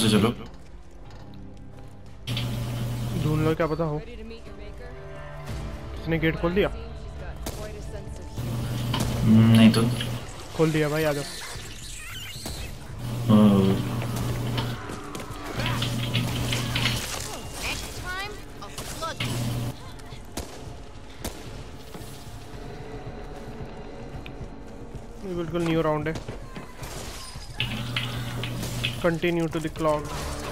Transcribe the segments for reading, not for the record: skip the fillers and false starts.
से चलो। ढूंढ लो, क्या पता हो। किसने गेट खोल दिया? नहीं तो खोल दिया भाई, आ जाओ। ये बिल्कुल न्यू राउंड है। Continue to the clock.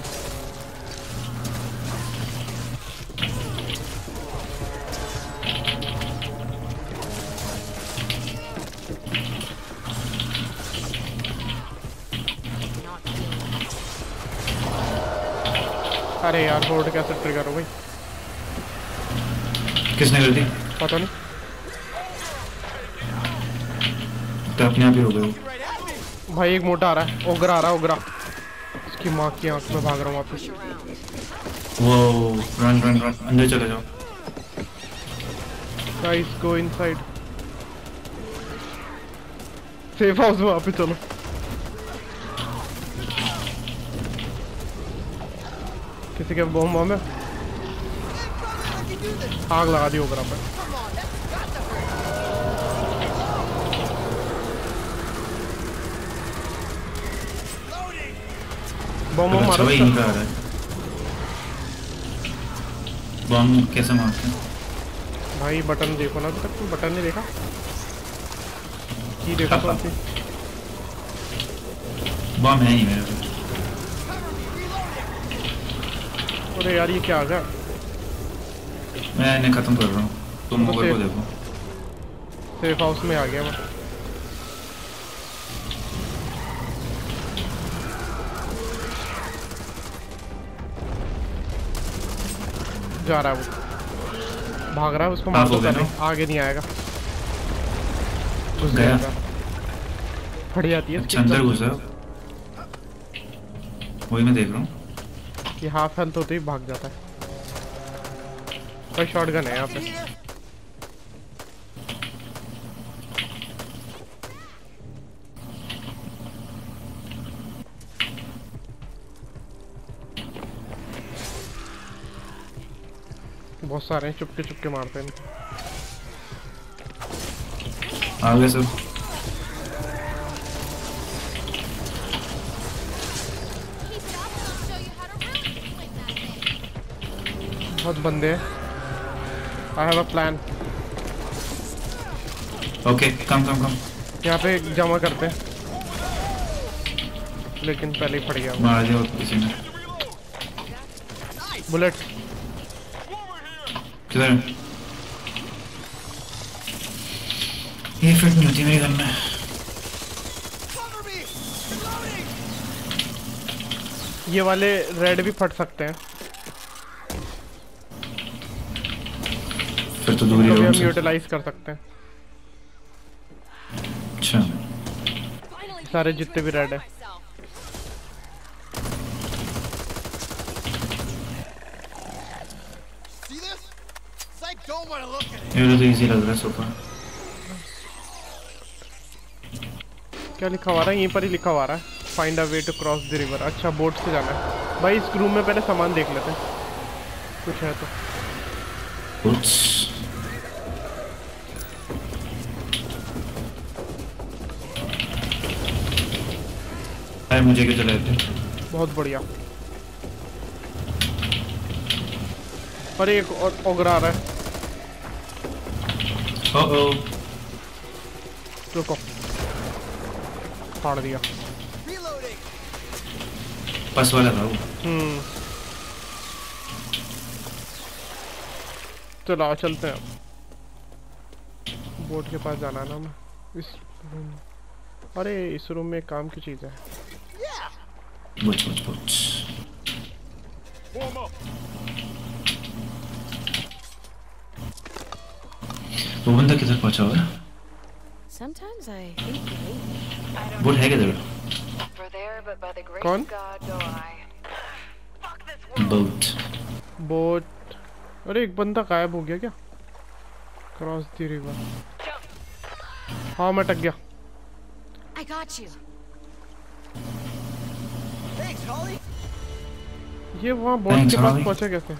अरे यार बोर्ड कैसे ट्रिगर हो गई? किसने कर दी? पता नहीं। तो अपने आप ही हो गए। भाई एक मोटा आ रहा है, ओगरा आ रहा है, ओगरा। उसकी माँ की आंख में भाग रहा हूँ वापस। वो रन रन रन, अंदर चले जाओ। Guys go inside. Safe house में वापस चलो। किसी के बम बम है? आग लगा दी ओगरा पर। बम मारो। भाई इनका आ रहा है। बम कैसे मारते हैं? भाई बटन देखो ना, अभी तक तुम बटन नहीं देखा? की देखो कौन सी? बम है नहीं मेरे पे। अरे यार ये क्या आ गया? मैं इन्हें खत्म कर रहा हूँ, तुम तो ओवर को देखो। सेफ हाउस में आ गया मैं। जा रहा है वो, भाग रहा है, उसको मार दो पहले, आगे नहीं आएगा। घुस गया। फट जाती है अच्छा अंदर घुसा। वही मैं देख रहा हूँ। कि हाफ हेल्थ होते ही भाग जाता है। कोई शॉटगन है यहाँ पे। बहुत सारे हैं, चुपके चुपके मारते हैं इनको। आगे सब बहुत बंदे हैं। I have a plan. Okay come come come. यहाँ पे जमा करते हैं, लेकिन पहले ही फट गया। मार दिया किसी ने। बुलेट किधर? ये फिट नहीं होती मेरी गन में। ये वाले रेड भी फट सकते हैं। फिर तो दूरी हम होगी। यूटिलाइज कर सकते हैं। अच्छा सारे जितने भी रेड है। ये तो इजी लग रहा है सोफा। क्या लिखा हुआ है? यहीं पर ही लिखा हुआ है, find a way to cross the river. अच्छा बोट से जाना है। भाई इस रूम में पहले सामान देख लेते हैं, कुछ है तो। मुझे क्यों चलाए थे? बहुत बढ़िया। अरे एक और ओगरा आ रहा है। रुको, फाड़ दिया। पास वाला था वो। चलो चलते हैं। बोट के पास जाना है ना हमें। इस रूम, अरे इस रूम में काम की चीज है। वो बंदा किधर पहुंचा हुआ है? बोट है किधर? कौन? बोट। बोट। अरे एक बंदा गायब हो गया क्या? Cross the river. हाँ मैं अटक गया। ये वहाँ बोट के पास पहुँचा कैसे?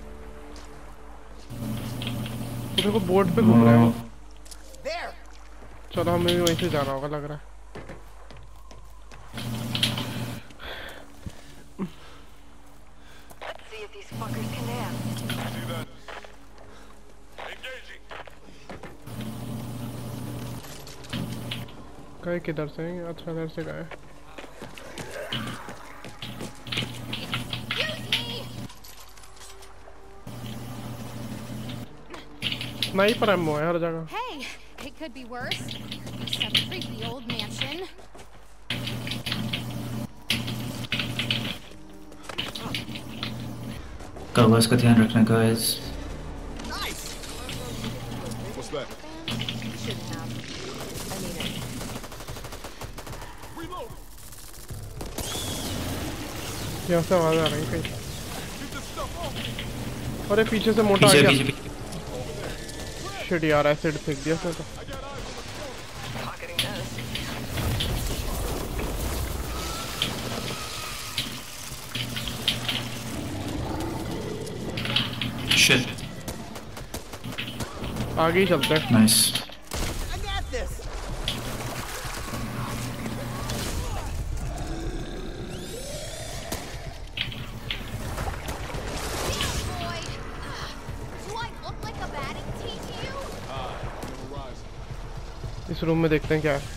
तो देखो बोट पे घूम रहा है। चलो हमें भी वहीं से जाना होगा लग रहा है। गए किधर से? अच्छा इधर से गए। स्नाइपर एमो है हर जगह। Hey, it could be worse. Some creepy old mansion. Covers का ध्यान रखना guys. What's that? Shouldn't have. I mean it. Reload. यहाँ से आवाज आ रही है कहीं। Keep this stuff off. अरे पीछे से मोटा आ पीछे गया। पीछे पीछे। शिट यार एसिड फेंक दिया उसने तो। शिट। आगे ही चलते हैं। Nice. Boy, do I look like a batting team to you? Never rise. इस रूम में देखते हैं क्या है।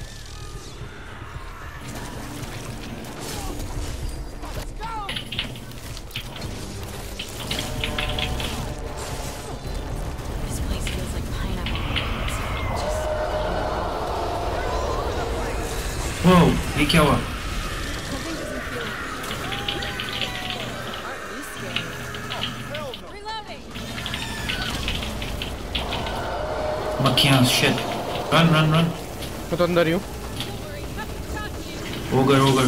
This place feels like pineapple. वो ये क्या हुआ? Reloading. मक्खियाँ। शिट। Run run run. मैं तो अंदर ही हूँ। Ogre ogre.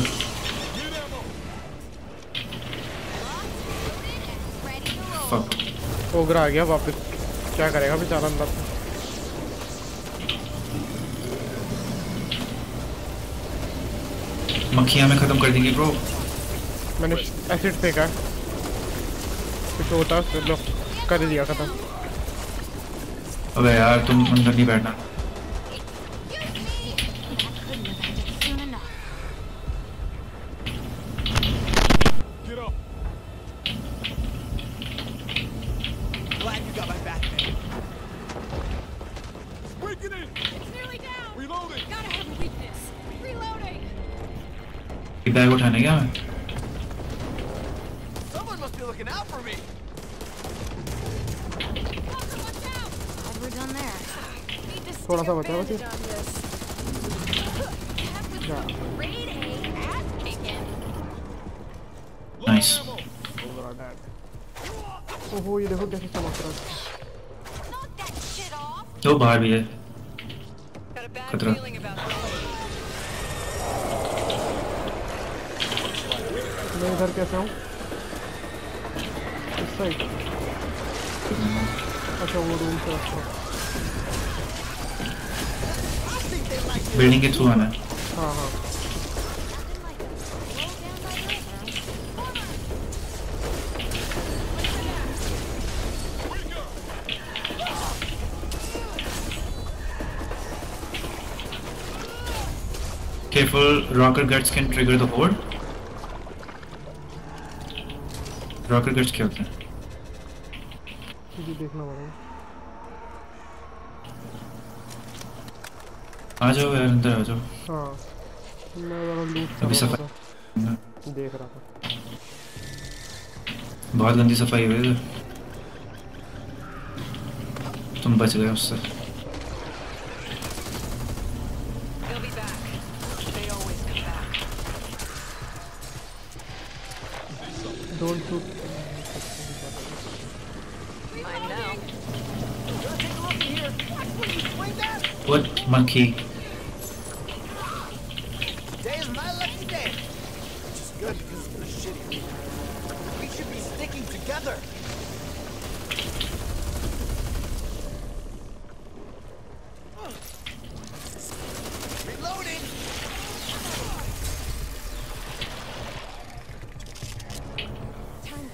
Ready to roll. Fuck. Ogre आ गया वापस। क्या करेगा बेचारा अंदर से? मक्खियाँ में खत्म कर देंगे ब्रो। मैंने एसिड फेंका है। कुछ होता है लो कर दिया खत्म। अबे यार तुम अंदर नहीं बैठना। Soon enough. Get up. Glad you got my back, man. Break it in. It's nearly down. Reloading. Gotta have a weakness. Reloading. ये बैग उठाने क्या मैं? Someone must be looking out for me. Walker, watch out. Glad we're done there. Need to थोड़ा stick सा a बचा बस। bandage on this. That was some grade A ass kicking. Nice. Ogre dead. ओहो ये देखो कैसे चमक रहा है। Knock that shit off. तो बाहर भी है Got a bad खतरा। feeling about this. मैं इधर कैसे हूँ? इस साइड। अच्छा वो रूम से अच्छा। बिल्डिंग के थ्रू आना है। हाँ हाँ। Careful, rocker guts can trigger the horde. Rocker guts क्या होते हैं? ये देखना पड़ेगा। आ जाओ यार अंदर आ जाओ। हाँ मैं ज़रा लूट अभी कर रहा सफाई था, देख रहा था। बहुत गंदी सफाई हुई है। तुम बच गए उससे। They'll be back. They always come back. Don't shoot. I know. What monkey? Today is my lucky day. Which is good because it's been a shitty week. We should be sticking together. Reloading. Time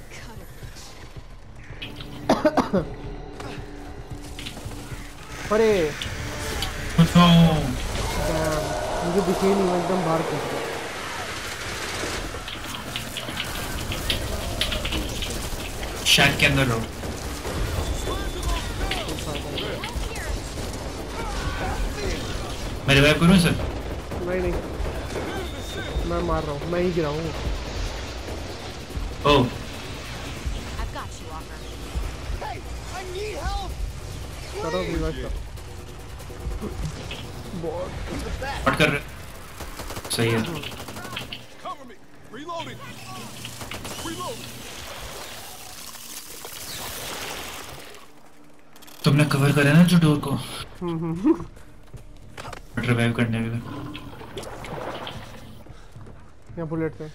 अरे No. damn, मुझे दिखे नहीं, मैं एकदम बाहर कूद गया। शैक के अंदर रहो। मैं रिवाइव करूँ सर? नहीं, मैं मार रहा हूँ, मैं ही गिरा हूँ। Oh I've got you, Walker. Hey, I need help! करो रिवाइव करो। What's the back? हट कर रहे। सही है। Cover me. Reloading. Reloading. तुमने कवर करा ना जो डोर को? रिवाइव करने के लिए। यहाँ बुलेट पे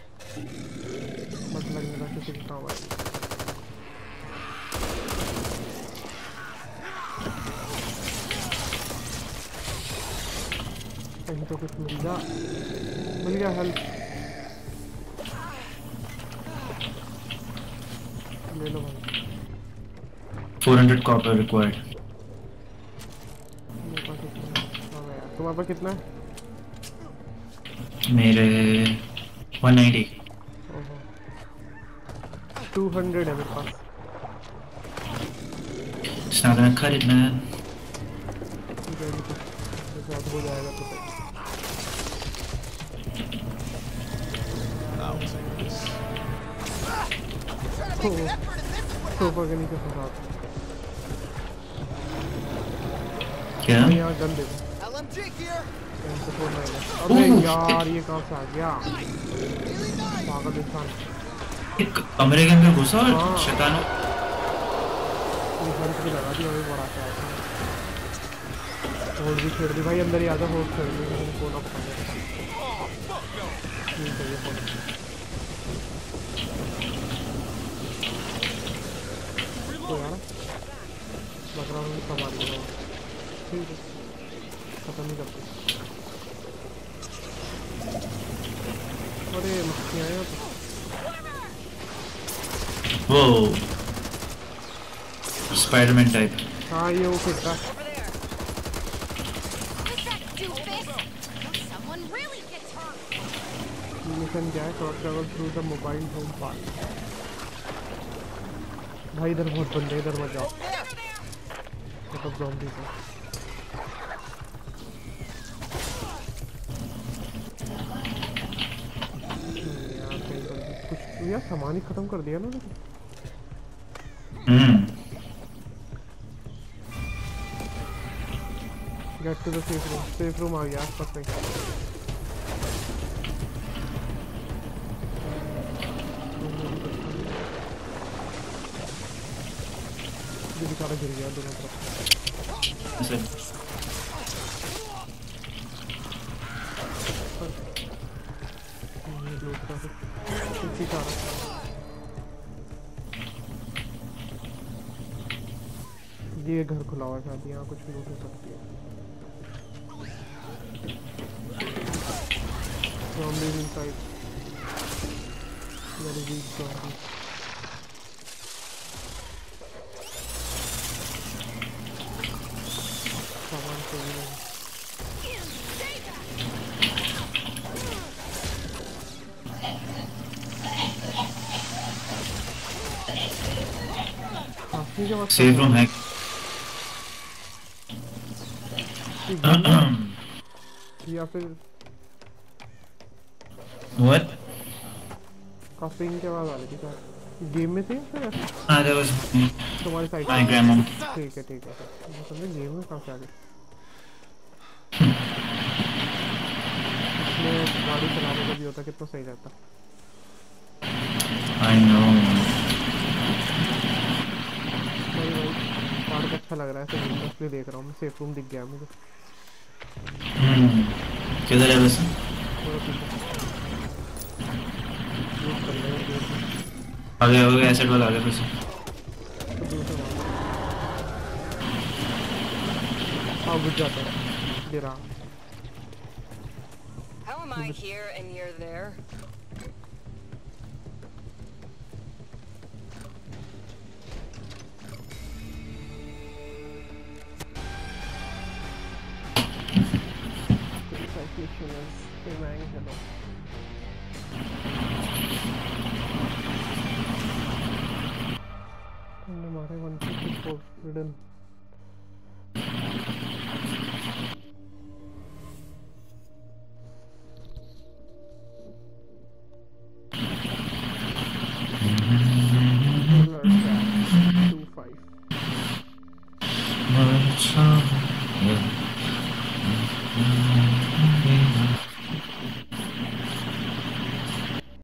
मत लगने का, किसी के काम आएगी। कहीं तो कुछ मिल गया हेल्प। ले लो भाई। 400 copper required. मेरे पास इतना है। हाँ यार, तुम्हारे पास कितना है? मेरे 190. ओहो 200 है मेरे पास। It's not gonna cut it, man. ठीक है, हो जाएगा तो सही। सोफा के नीचे फंसा था। क्या? यहाँ गन दे दो। LMG here! अबे यार ये कहाँ से आ गया? पागल इंसान। एक कमरे के अंदर घुसा और हाँ। शैतानों। ये गन भी लगा दी, अभी बड़ा सा आता है। होल्ड भी छेड़ दी भाई, अंदर ही आजा, होल्ड छेड़ दी, मैंने फोन ऑफ कर दिया। ठीक है, ये फोन तो यार लग रहा है संभाल लो। ठीक है, खत्म नहीं करते। अरे मक्खियाँ हैं यहाँ पे। वो स्पाइडरमैन टाइप। हाँ ये वो फिरता है। Who's that doofus? Someone really gets hurt. Mission क्या है? Short travel through the mobile home park. भाई इधर बहुत बंदे, इधर मत जाओ। मतलब ज़ॉम्बीज़ हैं। यार कहीं पर भी कुछ यार सामान ही खत्म कर दिया ना उन्होंने। Get to the safe room आ गया आसपास में। ये बेचारा गिर गया दोनों तरफ। ये लूट का कुछ बेचारा। ये घर खुला हुआ है शायद, यहाँ कुछ लूट हो सकती है। Zombies inside. Very weak zombies. सामान को भी नहीं। काफी जगह सेफ रूम है। या फिर What? काफिंग के आवाज आ रही थी क्या? गेम में थे फिर Ah, that was तुम्हारी साइड my grandma. ठीक है मैं समझे गेम में कहाँ से आ गए। इसमें गाड़ी चलाने का भी होता कितना सही रहता। I know. भाई पार्क अच्छा लग रहा है, ऐसे इसलिए देख रहा हूँ मैं। सेफ रूम दिख गया मुझे। किधर है वैसे? थोड़ा पीछे यूज़ कर लेंगे गेम में। आगे एसिड वाला आगे वैसे। तो दूसरा वाला हाँ बुझ जाता है गिरा। How am I here and you're there? Mischievous. Hey man, hello. तुमने मारे 154 रिडन